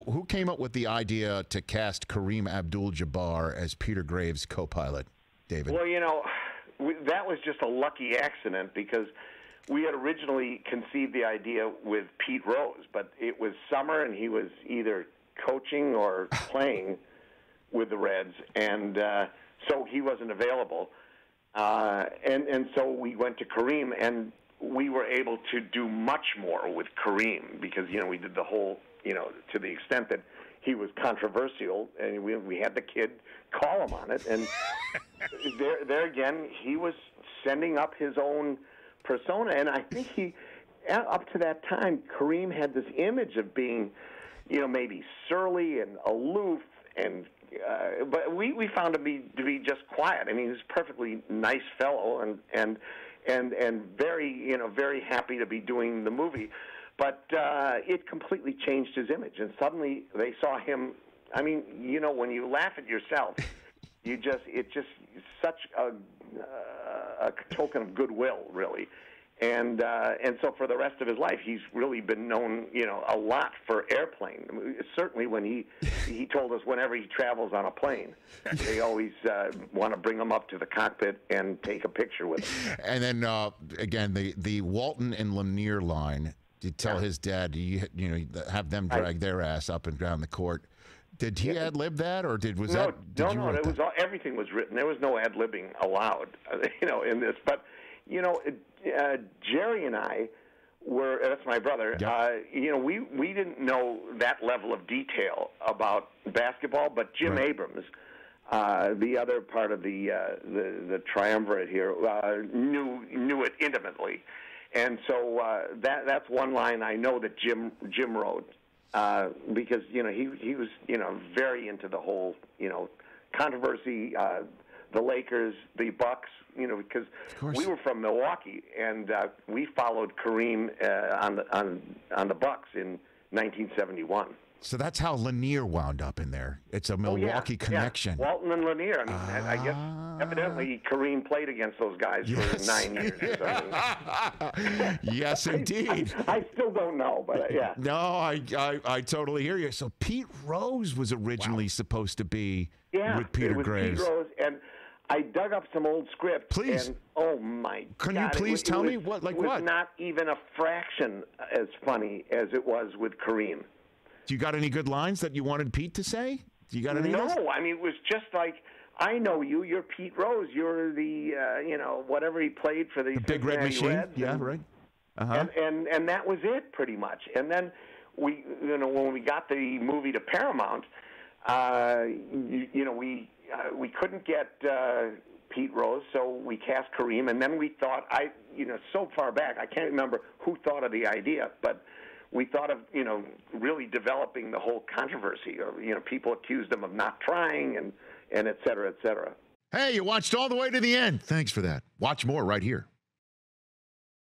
who came up with the idea to cast Kareem Abdul-Jabbar as Peter Graves' co-pilot, David? Well, you know, that was just a lucky accident because we had originally conceived the idea with Pete Rose, but it was summer and he was either coaching or playing with the Reds, and so he wasn't available. And so we went to Kareem, and we were able to do much more with Kareem because, you know, we did the whole, you know, to the extent that he was controversial, and we had the kid call him on it. And there again, he was sending up his own persona, and I think he, up to that time, Kareem had this image of being, you know, maybe surly and aloof, and but we found him to be just quiet. I mean, he was a perfectly nice fellow, and very, you know, very happy to be doing the movie. But it completely changed his image, and suddenly they saw him. I mean, you know, when you laugh at yourself, it's just such a token of goodwill, really. And so for the rest of his life, he's really been known, you know, a lot for Airplane. I mean, certainly when he told us whenever he travels on a plane, they always want to bring him up to the cockpit and take a picture with him. And then again, the Walton and Lanier line. You tell his dad, you know, have them drag their ass up and down the court. Did he ad-lib that, or did you write it was that? everything was written. There was no ad-libbing allowed, you know, in this. But you know, Jerry and I were, that's my brother. Yep. You know, we didn't know that level of detail about basketball, but Jim Abrams, the other part of the triumvirate here, knew it intimately. And so that's one line I know that Jim wrote because, you know, he was, you know, very into the whole, you know, controversy, the Lakers, the Bucks, you know, because we were from Milwaukee and we followed Kareem on the Bucks in 1971. So that's how Lanier wound up in there. It's a Milwaukee connection. Yeah. Walton and Lanier. I mean, I guess evidently Kareem played against those guys for 9 years. Yes, indeed. I still don't know, but yeah. No, I totally hear you. So Pete Rose was originally supposed to be with Peter Graves. Pete Rose, and I dug up some old scripts. Please. And, oh, my God. Can you please tell me what? Like what? It what? was not even a fraction as funny as it was with Kareem. Do you got any good lines that you wanted Pete to say? Do you got any? No, I mean, it was just like, I know you. You're Pete Rose. You're the, you know, whatever he played for the Big Red Machine. Reds, yeah, right. And that was it, pretty much. And then we, you know, when we got the movie to Paramount, you know, we couldn't get Pete Rose, so we cast Kareem, and then we thought, you know, so far back, I can't remember who thought of the idea, but we thought of, you know, really developing the whole controversy. Or, you know, people accused him of not trying, and et cetera, et cetera. Hey, you watched all the way to the end. Thanks for that. Watch more right here.